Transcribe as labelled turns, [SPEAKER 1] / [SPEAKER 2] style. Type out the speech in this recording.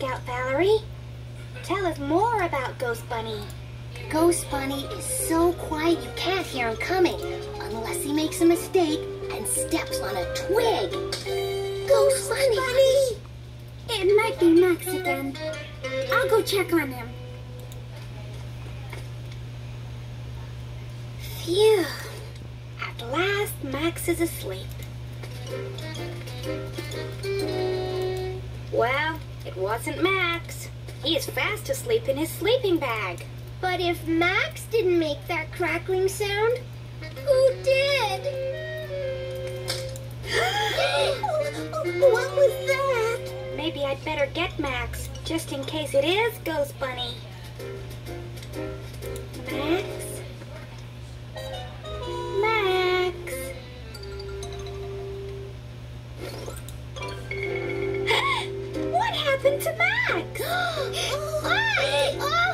[SPEAKER 1] Scout Valerie. Tell us more about Ghost Bunny.
[SPEAKER 2] Ghost Bunny is so quiet you can't hear him coming unless he makes a mistake and steps on a twig. Ghost Bunny!
[SPEAKER 1] It might be Max again. I'll go check on him. Phew. At last, Max is asleep. Well, it wasn't Max. He is fast asleep in his sleeping bag.
[SPEAKER 2] But if Max didn't make that crackling sound, who did? What was that?
[SPEAKER 1] Maybe I'd better get Max, just in case it is Ghost Bunny. Max? Max? What happened to Max?
[SPEAKER 2] Oh!